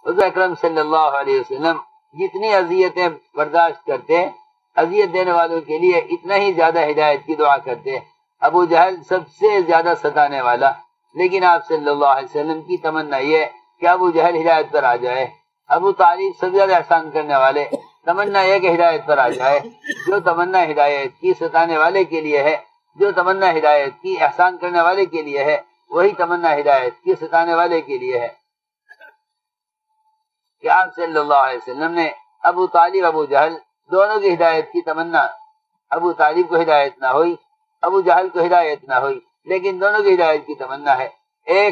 حضور اکرم صلی اللہ علیہ وسلم جتنی اذیتیں برداشت کرتے، اذیت دینے والوں کے لیے اتنا ہی زیادہ ہدایت کی دعا کرتے۔ ابو جہل سب سے زیادہ ستانے والا، لیکن آپ صلی اللہ علیہ وسلم کی تمنا یہ کہ ابو جہل ہدایت پر آ جائے۔ ابو طالب سب سے زیادہ احسان کرنے والے، تمنا یہ کہ ہدایت پر آ جائے۔ جو تمنا ہدایت کی ستانے والے کے لیے ہے، جو تمنا ہدایت کی احسان کرنے والے کے لیے ہے، وہی تمنا ہدایت کی ستانے والے کے لیے ہے۔ کہ آپ صلی اللہ علیہ وسلم نے ابو طالب ابو جہل دونوں کی ہدایت کی تمنا، ابو طالب کو ہدایت نہ ہوئی، ابو جہل کو ہدایت نہ ہوئی، لیکن دونوں کی ہدایت کی تمنا ہے۔ ایک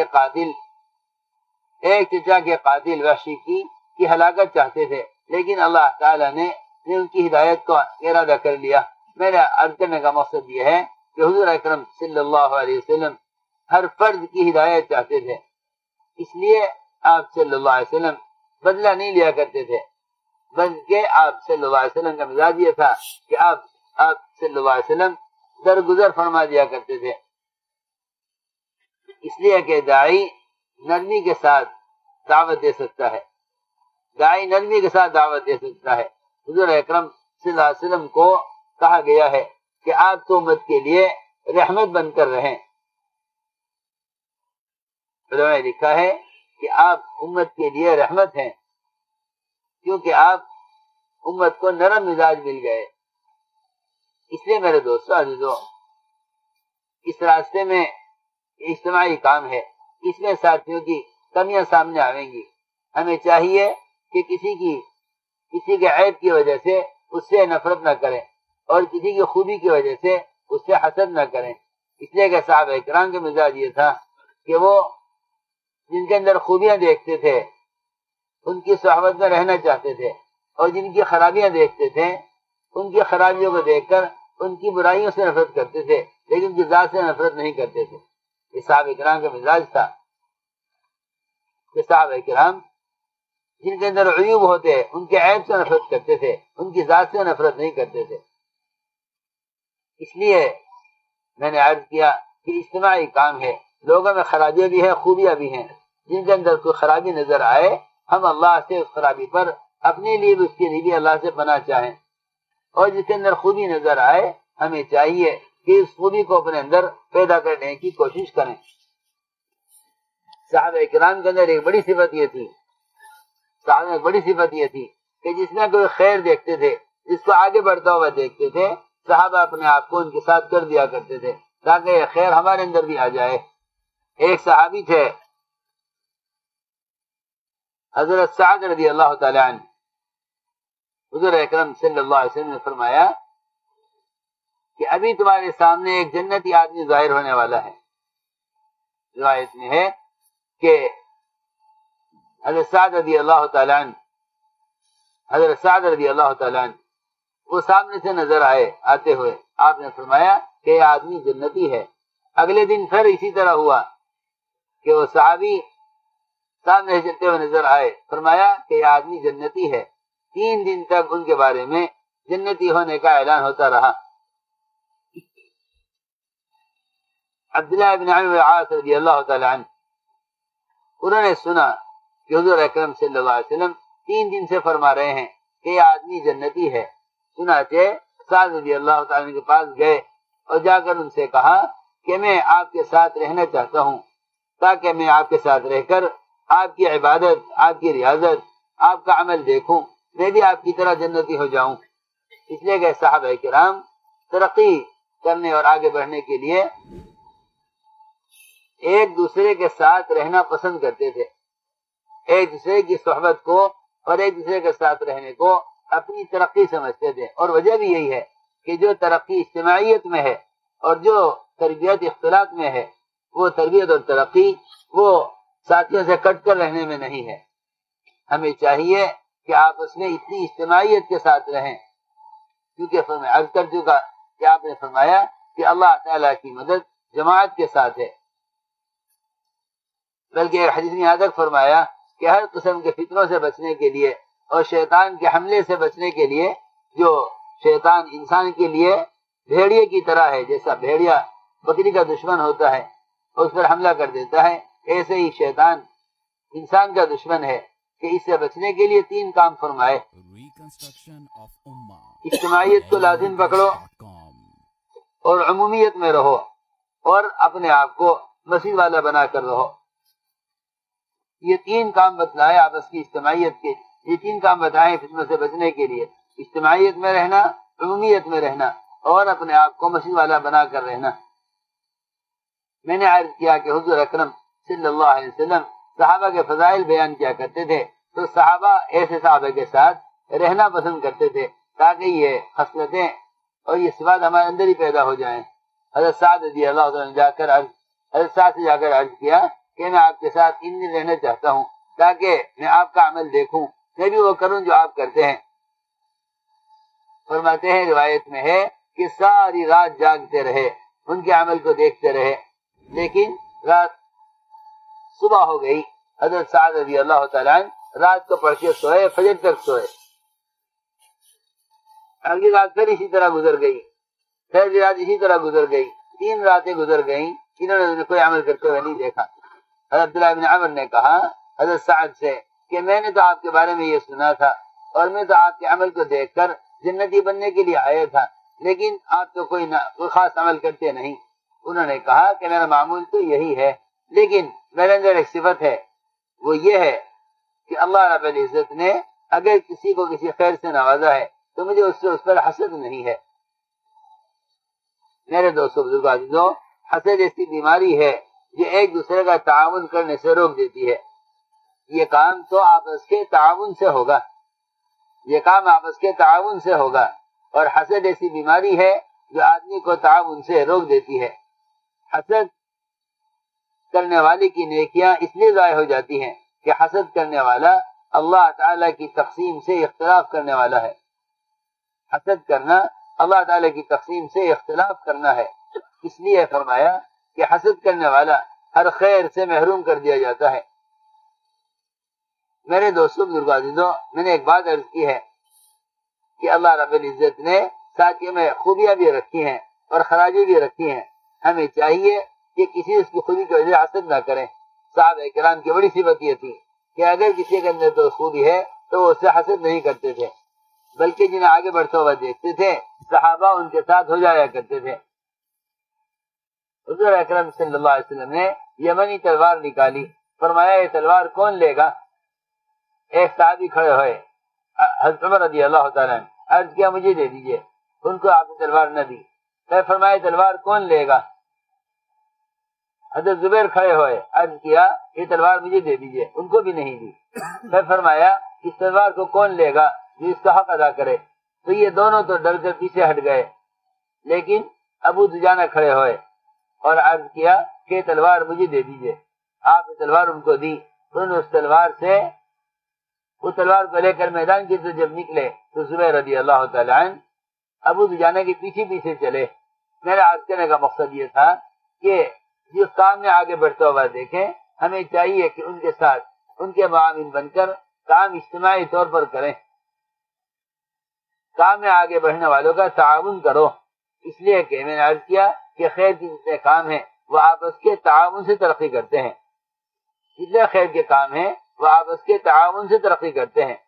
چچا کے قاتل وحشی کی ہلاکت چاہتے تھے، لیکن اللہ تعالیٰ نے ان کی ہدایت کو ارادہ کر لیا۔ میرا عرض کرنے کا مقصد یہ ہے کہ حضور اکرم صلی اللہ علیہ وسلم ہر فرد کی ہدایت چاہتے تھے، اس لیے آپ صلی اللہ علیہ وسلم بدلہ نہیں لیا کرتے تھے، بلکہ آپ صلی اللہ علیہ وسلم کا مزاج یہ تھا کہ آپ صلی اللہ علیہ وسلم درگزر فرما دیا کرتے تھے۔ اس لیے کہ داعی نرمی کے ساتھ دعوت دے سکتا ہے، داعی نرمی کے ساتھ دعوت دے سکتا ہے۔ حضور اکرم صلی اللہ علیہ وسلم کو کہا گیا ہے کہ آپ تو امت کے لیے رحمت بن کر رہیں۔ علماء نے لکھا ہے کہ آپ امت کے لیے رحمت ہیں، کیونکہ آپ امت کو نرم مزاج مل گئے۔ اس لیے میرے دوستو عزیزو، اس راستے میں اجتماعی کام ہے، اس میں ساتھیوں کی کمیاں سامنے آئیں گی۔ ہمیں چاہیے کہ کسی کے عیب کی وجہ سے اس سے نفرت نہ کریں، اور کسی کی خوبی کی وجہ سے اس سے حسد نہ کریں۔ اس لیے کہ صحابہ کرام کا مزاج یہ تھا کہ وہ جن کے اندر خوبیاں دیکھتے تھے ان کی صحبت میں رہنا چاہتے تھے، اور جن کی خرابیاں دیکھتے تھے ان کی خرابیوں کو دیکھ کر ان کی برائیوں سے نفرت کرتے تھے، لیکن ان کی ذات سے نفرت نہیں کرتے تھے۔ یہ صحابہ کرام کا مزاج تھا کہ صحابہ کرام جن کے اندر عیوب ہوتے ان کے عیب سے نفرت کرتے تھے، ان کی ذات سے نفرت نہیں کرتے تھے۔ اس لیے میں نے عرض کیا کہ اجتماعی کام ہے، لوگوں میں خرابیاں بھی ہیں، خوبیاں بھی ہیں۔ جن کے اندر کوئی خرابی نظر آئے، ہم اللہ سے اس خرابی پر اپنے لیے بھی اس کے لیے بھی اللہ سے پناہ چاہیں، اور جس کے اندر خوبی نظر آئے ہمیں چاہیے کہ اس خوبی کو اپنے اندر پیدا کرنے کی کوشش کریں۔ صحابہ کرام کے اندر ایک بڑی صفت یہ تھی کہ جس میں کوئی خیر دیکھتے تھے، جس کو آگے بڑھتا ہوا دیکھتے تھے، صحابہ اپنے آپ کو ان کے ساتھ کر دیا کرتے تھے تاکہ یہ خیر ہمارے اندر بھی آ جائے۔ ایک صحابی تھے حضرت سعد رضی اللہ تعالی عنہ۔ حضور اکرم صلی اللہ علیہ وسلم نے فرمایا کہ ابھی تمہارے سامنے ایک جنتی آدمی ظاہر ہونے والا ہے۔ روایت میں ہے کہ حضرت سعد رضی اللہ تعالی عنہ وہ سامنے سے نظر آتے ہوئے آپ نے فرمایا کہ یہ آدمی جنتی ہے۔ اگلے دن پھر اسی طرح ہوا کہ وہ صحابی سامنے چلتے ہوئے نظر آئے، فرمایا کہ یہ آدمی جنتی ہے۔ 3 دن تک ان کے بارے میں جنتی ہونے کا اعلان ہوتا رہا۔ عبداللہ بن عمرو بن العاص رضی اللہ تعالی عنہ انہوں نے سنا کہ حضور اکرم صلی اللہ علیہ وسلم 3 دن سے فرما رہے ہیں کہ یہ آدمی جنتی ہے۔ چنانچہ سعد رضی اللہ تعالی عنہ کے پاس گئے اور جا کر ان سے کہا کہ میں آپ کے ساتھ رہنا چاہتا ہوں، تاکہ میں آپ کے ساتھ رہ کر آپ کی عبادت، آپ کی ریاضت، آپ کا عمل دیکھوں، میں بھی آپ کی طرح جنتی ہو جاؤں۔ اس لیے کہ صحابہ کرام ترقی کرنے اور آگے بڑھنے کے لیے ایک دوسرے کے ساتھ رہنا پسند کرتے تھے، ایک دوسرے کی صحبت کو اور ایک دوسرے کے ساتھ رہنے کو اپنی ترقی سمجھتے تھے۔ اور وجہ بھی یہی ہے کہ جو ترقی اجتماعیت میں ہے اور جو تربیت اختلاط میں ہے، وہ تربیت اور ترقی وہ ساتھیوں سے کٹ کر رہنے میں نہیں ہے۔ ہمیں چاہیے کہ آپس میں اتنی اجتماعیت کے ساتھ رہیں، کیونکہ میں عرض کر چکا کہ آپ نے فرمایا کہ اللہ تعالیٰ کی مدد جماعت کے ساتھ ہے۔ بلکہ ایک حدیث میں یہاں تک فرمایا کہ ہر قسم کے فتنوں سے بچنے کے لیے اور شیطان کے حملے سے بچنے کے لیے، جو شیطان انسان کے لیے بھیڑیے کی طرح ہے، جیسا بھیڑیا بکری کا دشمن ہوتا ہے اور اس پر حملہ کر دیتا ہے، ایسے ہی شیطان انسان کا دشمن ہے کہ اس سے بچنے کے لیے 3 کام فرمائے. اجتماعیت کو لازم پکڑو اور عمومیت میں رہو اور اپنے آپ کو مسجد والا بنا کر رہو. یہ 3 کام بتلائے آپس کی اجتماعیت کے. یہ 3 کام بتائے فتنوں سے بچنے کے لیے: اجتماعیت میں رہنا، عمومیت میں رہنا اور اپنے آپ کو مسجد والا بنا کر رہنا. میں نے عرض کیا کہ حضور اکرم صلی اللہ علیہ وسلم صحابہ کے فضائل بیان کیا کرتے تھے تو صحابہ ایسے صحابہ کے ساتھ رہنا پسند کرتے تھے تاکہ یہ خصلتیں اور یہ صفات ہمارے اندر ہی پیدا ہو جائیں. حضرت سعد رضی اللہ عنہ نے حضرت سعد سے جا کر عرض کیا کہ میں آپ کے ساتھ ان دن رہنا چاہتا ہوں تاکہ میں آپ کا عمل دیکھوں، میں بھی وہ کروں جو آپ کرتے ہیں. فرماتے ہیں روایت میں ہے کہ ساری رات جاگتے رہے، ان کے عمل کو دیکھتے رہے، لیکن رات صبح ہو گئی. حضرت سعد رضی اللہ تعالیٰ عنہ رات کو پڑھ کے سوئے، فجر تک سوئے. اگلی رات پھر اسی طرح گزر گئی، پھر رات اسی طرح گزر گئی. 3 راتیں گزر گئیں، انہوں نے کوئی عمل کرتے ہوئے نہیں دیکھا. حضرت عبداللہ بن عمر نے کہا حضرت سعد سے کہ میں نے تو آپ کے بارے میں یہ سنا تھا اور میں تو آپ کے عمل کو دیکھ کر جنتی بننے کے لیے آیا تھا، لیکن آپ تو کوئی خاص عمل کرتے نہیں. انہوں نے کہا کہ میرا معمول تو یہی ہے، لیکن میرے اندر ایک صفت ہے، وہ یہ ہے کہ اللہ رب العزت نے اگر کسی کو کسی خیر سے نوازا ہے تو مجھے اس پر حسد نہیں ہے. میرے دوستوں بزرگوں عزیزوں، حسد ایسی بیماری ہے جو ایک دوسرے کا تعاون کرنے سے روک دیتی ہے. یہ کام تو آپس کے تعاون سے ہوگا، یہ کام آپس کے تعاون سے ہوگا، اور حسد ایسی بیماری ہے جو آدمی کو تعاون سے روک دیتی ہے. حسد کرنے والے کی نیکیاں اس لیے ضائع ہو جاتی ہیں کہ حسد کرنے والا اللہ تعالی کی تقسیم سے اختلاف کرنے والا ہے. حسد کرنا اللہ تعالی کی تقسیم سے اختلاف کرنا ہے. اس لیے فرمایا کہ حسد کرنے والا ہر خیر سے محروم کر دیا جاتا ہے. میرے دوستوں بزرگوں عزیزوں، میں نے ایک بات عرض کی ہے کہ اللہ رب العزت نے ساتھیوں میں خوبیاں بھی رکھی ہیں اور خراجی بھی رکھی ہیں. ہمیں چاہیے کہ کسی اس کی خوبی کی وجہ سے حسد نہ کریں. صحابہ کرام کی بڑی صفت یہ تھی کہ اگر کسی کے اندر تو خوبی ہے تو وہ اس سے حسد نہیں کرتے تھے، بلکہ جنہیں آگے بڑھتا ہوا دیکھتے تھے صحابہ ان کے ساتھ ہو جایا کرتے تھے. حضور اکرم صلی اللہ علیہ وسلم نے یمنی تلوار نکالی. فرمایا یہ تلوار کون لے گا؟ ایک صحابی کھڑے ہوئے، حضرت عمر رضی اللہ تعالیٰ نے عرض کیا مجھے دے دیجئے. ان کو آپ نے تلوار نہ دی. پھر فرمایا تلوار کون لے گا؟ حضرت زبیر کھڑے ہوئے، عرض کیا یہ تلوار مجھے دے دیجئے. ان کو بھی نہیں دی. پھر فرمایا اس تلوار کو کون لے گا جو اس کا حق ادا کرے؟ تو یہ دونوں تو ڈر کر پیچھے ہٹ گئے، لیکن ابو دجانہ کھڑے ہوئے اور عرض کیا کہ تلوار مجھے دے دیجئے. آپ نے تلوار ان کو دی. انہوں نے اس تلوار کو لے کر میدان کی طرف جب نکلے تو زبیر رضی اللہ تعالی عنہ ابو دجانہ کے پیچھے پیچھے چلے. میرا عرض کرنے کا مقصد یہ تھا کہ جس کام میں آگے بڑھتا ہوا دیکھیں، ہمیں چاہیے کہ ان کے ساتھ ان کے معاون بن کر کام اجتماعی طور پر کریں. کام میں آگے بڑھنے والوں کا تعاون کرو. اس لیے کہ میں نے عرض کیا کہ خیر کے جتنے کام ہیں وہ آپس کے تعاون سے ترقی کرتے ہیں. جتنے خیر کے کام ہیں وہ آپس کے تعاون سے ترقی کرتے ہیں،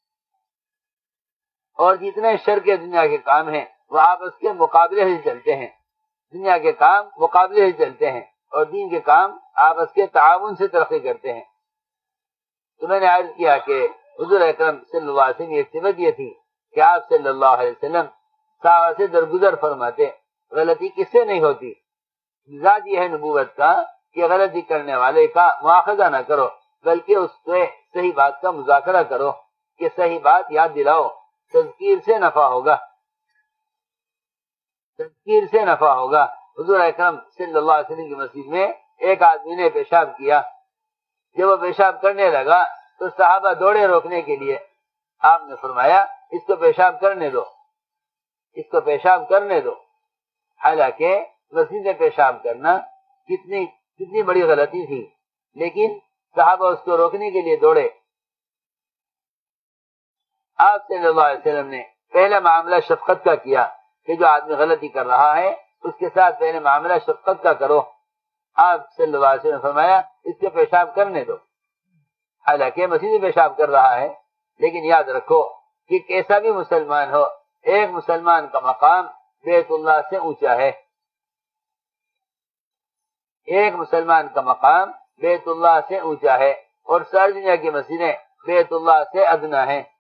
اور جتنے شر کے دنیا کے کام ہیں وہ آپس کے مقابلے سے چلتے ہیں. دنیا کے کام مقابلے سے چلتے ہیں اور دین کے کام آپس کے تعاون سے ترقی کرتے ہیں. تو میں نے عرض کیا کہ حضور اکرم صلی اللہ علیہ وسلم کی صفت یہ تھی کہ آپ صلی اللہ علیہ وسلم صحابہ سے درگزر فرماتے. غلطی کس سے نہیں ہوتی؟ مزاج یہ ہے نبوت کا کہ غلطی کرنے والے کا مواخذہ نہ کرو، بلکہ اس سے صحیح بات کا مذاکرہ کرو کہ صحیح بات یاد دلاؤ. تذکیر سے نفع ہوگا، تذکیر سے نفع ہوگا. حضور اکرم صلی اللہ علیہ وسلم کی مسجد میں ایک آدمی نے پیشاب کیا. جب وہ پیشاب کرنے لگا تو صحابہ دوڑے روکنے کے لیے. آپ نے فرمایا اس کو پیشاب کرنے دو، اس کو پیشاب کرنے دو. حالانکہ مسجد میں پیشاب کرنا کتنی بڑی غلطی تھی، لیکن صحابہ اس کو روکنے کے لیے دوڑے. آپ صلی اللہ علیہ وسلم نے پہلا معاملہ شفقت کا کیا کہ جو آدمی غلطی کر رہا ہے اس کے ساتھ پہلے معاملہ شفقت کا کرو. آپ صلی اللہ علیہ وسلم نے فرمایا اس کو پیشاب کرنے دو. حالانکہ مسجد میں پیشاب کر رہا ہے، لیکن یاد رکھو کہ کیسا بھی مسلمان ہو، ایک مسلمان کا مقام بیت اللہ سے اونچا ہے، ایک مسلمان کا مقام بیت اللہ سے اونچا ہے، اور ساری دنیا کی مسجدیں بیت اللہ سے ادنا ہیں۔